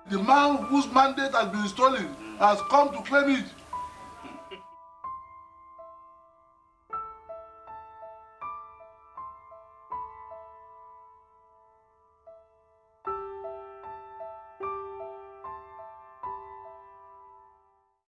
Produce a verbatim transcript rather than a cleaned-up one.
The man whose mandate has been stolen has come to claim it.